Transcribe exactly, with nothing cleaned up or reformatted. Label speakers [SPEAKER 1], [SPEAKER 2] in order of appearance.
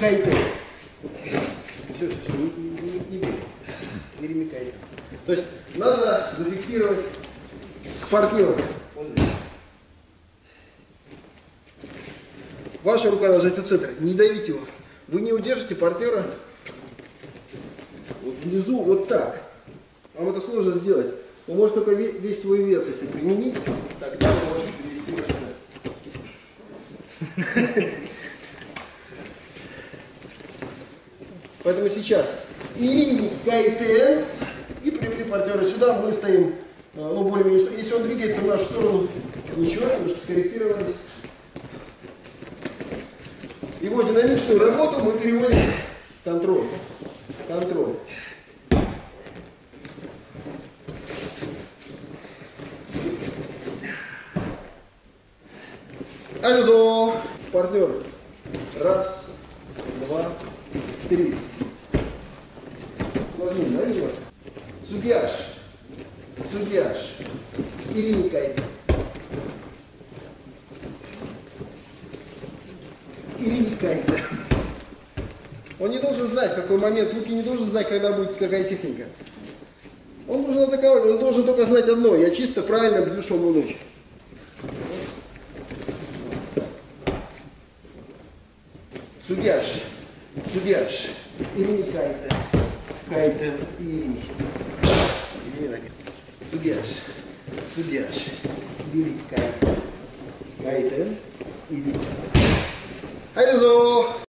[SPEAKER 1] Кайтен. Все, все, все, не, не, не бери. Ирими Кайтен. То есть надо зафиксировать партнера. Вот здесь. Ваша рука должна быть у центра. Не давите его. Вы не удержите партнера вот внизу вот так. Вам это сложно сделать. Вы можете только весь свой вес, если применить, тогда вы можете перевести его сюда. Поэтому сейчас Ирими Кайтен и привели партнера сюда. Мы стоим, ну, более-менее. Если он двигается в нашу сторону, ничего, немножко скорректировались. Его динамичную работу мы переводим в контроль. Контроль. Ализо. Партнер. Раз, два, три. Возьми, да, его? Судьяш. Судьяш. Ирими Кайтен. Ирими Кайтен. Он не должен знать, в какой момент, Луки не должен знать, когда будет какая техника. Он должен атаковать, он должен только знать одно: я чисто правильно бью шумную ночь. Судьяш, судьяш, Ирими Кайтен, Кайтен и Ирими. Судьяш, судьяш, Ирими Кайтен, Кайтен, Ирими. Ализо.